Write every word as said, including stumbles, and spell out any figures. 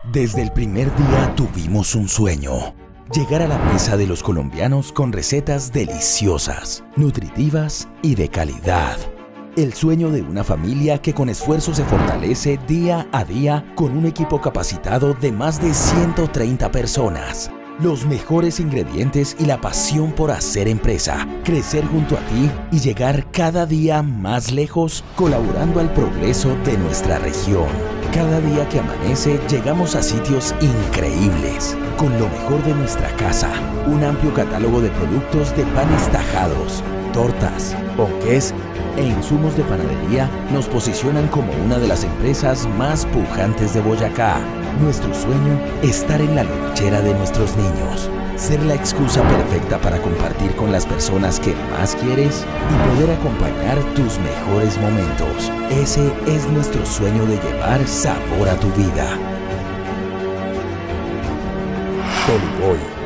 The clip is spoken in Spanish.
Desde el primer día tuvimos un sueño: llegar a la mesa de los colombianos con recetas deliciosas, nutritivas y de calidad. El sueño de una familia que con esfuerzo se fortalece día a día con un equipo capacitado de más de ciento treinta personas. Los mejores ingredientes y la pasión por hacer empresa, crecer junto a ti y llegar cada día más lejos, colaborando al progreso de nuestra región. Cada día que amanece llegamos a sitios increíbles, con lo mejor de nuestra casa, un amplio catálogo de productos de panes tajados, tortas, ponqués e insumos de panadería nos posicionan como una de las empresas más pujantes de Boyacá. Nuestro sueño, estar en la lonchera de nuestros niños, ser la excusa perfecta para compartir con las personas que más quieres y poder acompañar tus mejores momentos. Ese es nuestro sueño de llevar sabor a tu vida. Toliboy.